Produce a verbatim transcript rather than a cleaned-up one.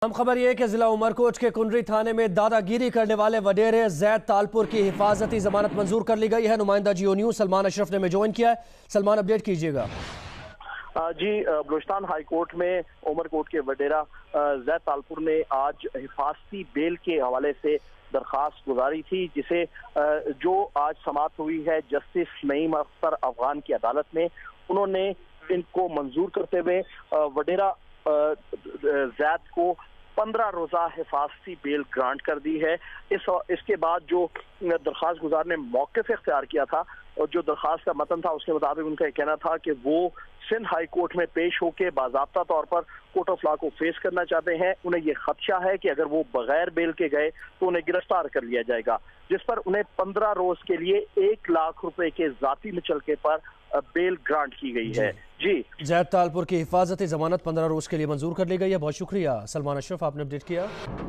हम खबर ये कि जिला उमरकोट के कुंडरी थाने में दादागिरी करने वाले वडेरे जैद तालपुर की हिफाजती जमानत मंजूर कर ली गई है। नुमाइंदा जियो न्यूज सलमान अशरफ ने में ज्वाइन किया है। सलमान, अपडेट कीजिएगा। जी, बलूचिस्तान हाई कोर्ट में उमरकोट के वडेरा जैद तालपुर ने आज हिफाजती बेल के हवाले से दरखास्त गुजारी थी, जिसे जो आज समाअत हुई है जस्टिस नईम अख्तर अफगान की अदालत में। उन्होंने इनको मंजूर करते हुए वडेरा जैद को पंद्रह रोजा हिफाजती बेल ग्रांट कर दी है। इस इसके बाद जो दरखास्त गुजार ने मौक़िफ़ इख्तियार किया था और जो दरखास्त का मतन था उसके मुताबिक उनका कहना था कि वो सिंध हाई कोर्ट में पेश होकर बाज़ाब्ता तौर पर कोर्ट ऑफ लॉ को फेस करना चाहते हैं। उन्हें ये खदशा है कि अगर वो बगैर बेल के गए तो उन्हें गिरफ्तार कर लिया जाएगा, जिस पर उन्हें पंद्रह रोज के लिए एक लाख रुपए के जाती मुचलके पर बेल ग्रांट की गई है। जी, जैद तालपुर की हिफाजती जमानत पंद्रह रोज के लिए मंजूर कर ली गई है। बहुत शुक्रिया सलमान अशरफ, आपने अपडेट किया।